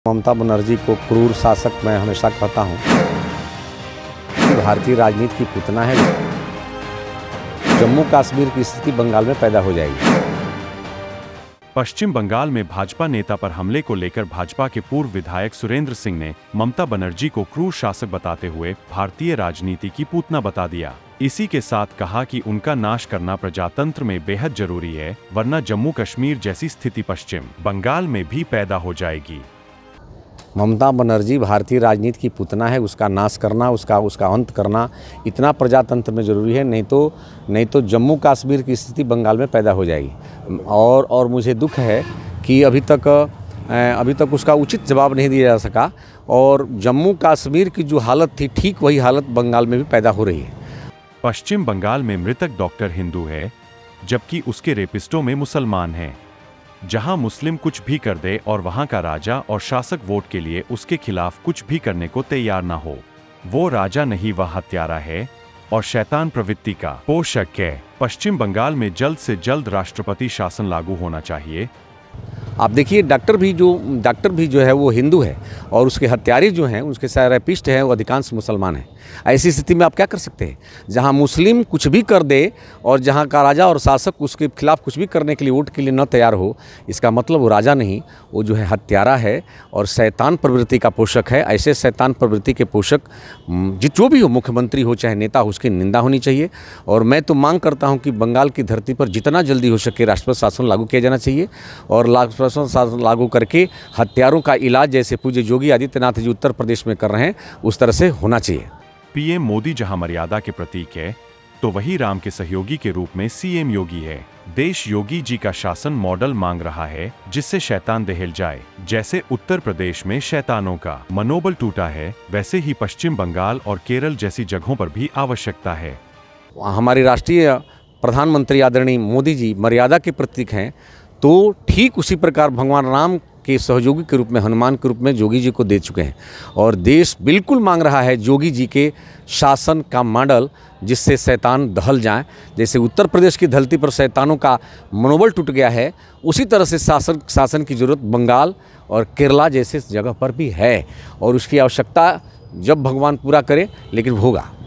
ममता बनर्जी को क्रूर शासक मैं हमेशा कहता हूँ। भारतीय राजनीति की पुतना है। जम्मू कश्मीर की स्थिति बंगाल में पैदा हो जाएगी। पश्चिम बंगाल में भाजपा नेता पर हमले को लेकर भाजपा के पूर्व विधायक सुरेंद्र सिंह ने ममता बनर्जी को क्रूर शासक बताते हुए भारतीय राजनीति की पूतना बता दिया। इसी के साथ कहा कि उनका नाश करना प्रजातंत्र में बेहद जरूरी है, वरना जम्मू कश्मीर जैसी स्थिति पश्चिम बंगाल में भी पैदा हो जाएगी। ममता बनर्जी भारतीय राजनीति की पुतना है। उसका नाश करना, उसका अंत करना इतना प्रजातंत्र में ज़रूरी है, नहीं तो जम्मू कश्मीर की स्थिति बंगाल में पैदा हो जाएगी। और मुझे दुख है कि अभी तक उसका उचित जवाब नहीं दिया जा सका और जम्मू कश्मीर की जो हालत थी ठीक वही हालत बंगाल में भी पैदा हो रही है। पश्चिम बंगाल में मृतक डॉक्टर हिंदू है, जबकि उसके रेपिस्टों में मुसलमान हैं। जहां मुस्लिम कुछ भी कर दे और वहां का राजा और शासक वोट के लिए उसके खिलाफ कुछ भी करने को तैयार ना हो, वो राजा नहीं, वह हत्यारा है और शैतान प्रवृत्ति का पोषक है। पश्चिम बंगाल में जल्द से जल्द राष्ट्रपति शासन लागू होना चाहिए। आप देखिए, डॉक्टर भी जो है वो हिंदू है और उसके हत्यारे जो हैं, उसके रेपिस्ट हैं, वो अधिकांश मुसलमान हैं। ऐसी स्थिति में आप क्या कर सकते हैं? जहां मुस्लिम कुछ भी कर दे और जहां का राजा और शासक उसके खिलाफ कुछ भी करने के लिए वोट के लिए न तैयार हो, इसका मतलब वो राजा नहीं, वो जो है हत्यारा है और शैतान प्रवृत्ति का पोषक है। ऐसे शैतान प्रवृत्ति के पोषक जो भी हो, मुख्यमंत्री हो चाहे नेता हो, उसकी निंदा होनी चाहिए। और मैं तो मांग करता हूँ कि बंगाल की धरती पर जितना जल्दी हो सके राष्ट्रपति शासन लागू किया जाना चाहिए और राष्ट्रपति शासन लागू करके हत्यारों का इलाज जैसे पूज्य योगी आदित्यनाथ जी उत्तर प्रदेश में कर रहे हैं उस तरह से होना चाहिए। पीएम मोदी जहां मर्यादा के प्रतीक है, तो वही राम के सहयोगी के रूप में सीएम योगी है। देश योगी जी का शासन मॉडल मांग रहा है जिससे शैतान दहल जाए। जैसे उत्तर प्रदेश में शैतानों का मनोबल टूटा है, वैसे ही पश्चिम बंगाल और केरल जैसी जगहों पर भी आवश्यकता है। हमारे राष्ट्रीय प्रधानमंत्री आदरणीय मोदी जी मर्यादा के प्रतीक हैं, तो ठीक उसी प्रकार भगवान राम के सहयोगी के रूप में, हनुमान के रूप में योगी जी को दे चुके हैं। और देश बिल्कुल मांग रहा है योगी जी के शासन का मॉडल, जिससे शैतान दहल जाए। जैसे उत्तर प्रदेश की धरती पर शैतानों का मनोबल टूट गया है, उसी तरह से शासन की ज़रूरत बंगाल और केरला जैसे जगह पर भी है और उसकी आवश्यकता जब भगवान पूरा करे, लेकिन होगा।